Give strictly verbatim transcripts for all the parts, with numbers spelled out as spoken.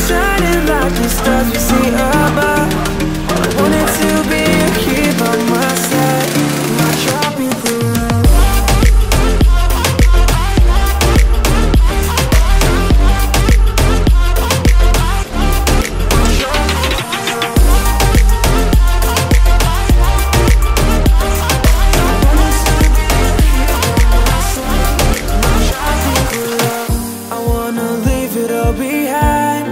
shining like the stars we see above. I wanted to be here by my side, my tropical love. Behind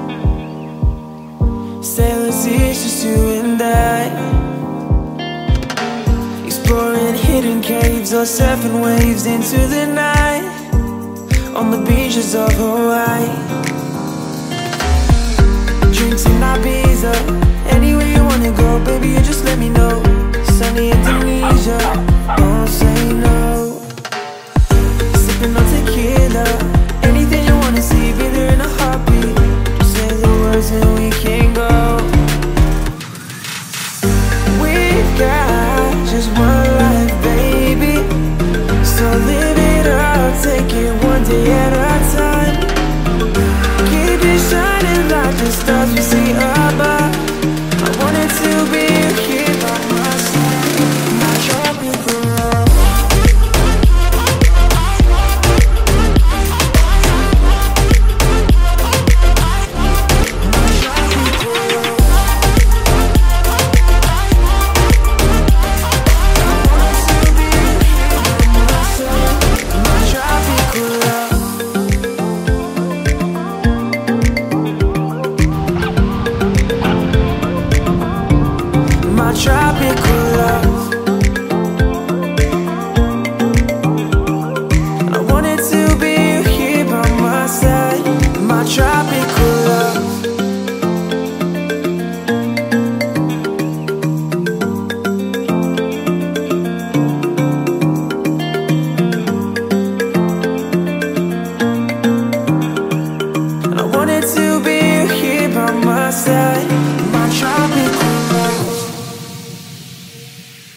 sailors, it's just you and I, exploring hidden caves or surfing waves into the night on the beaches of Hawaii. Drinks in Ibiza, anywhere you wanna go, baby, you just let me know. Sunny Indonesia, don't say no.